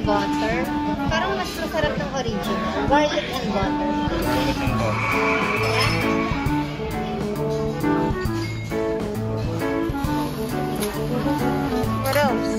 butter. Parang mas masarap ng original. Garlic and butter. Garlic and butter. What else?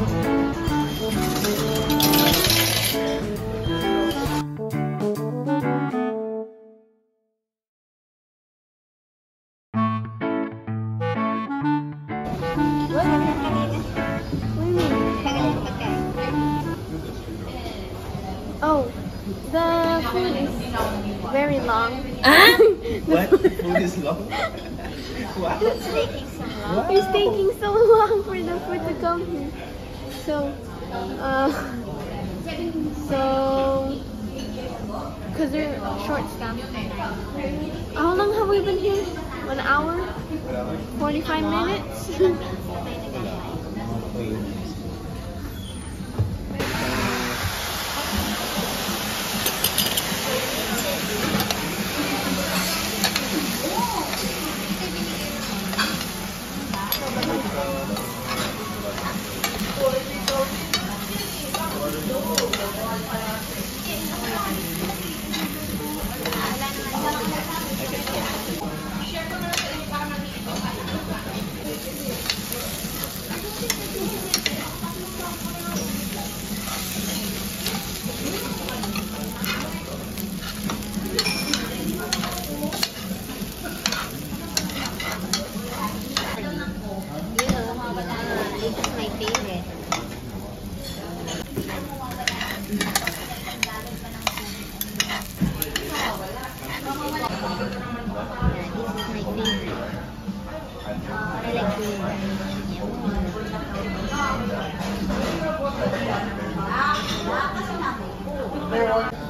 Oh, the food is very long. What? Food is long? Wow. It's taking so long. It's taking so long for the food to come here. So, because they're short-staffed. How long have we been here? 1 hour? 45 minutes? This is my favorite. I like the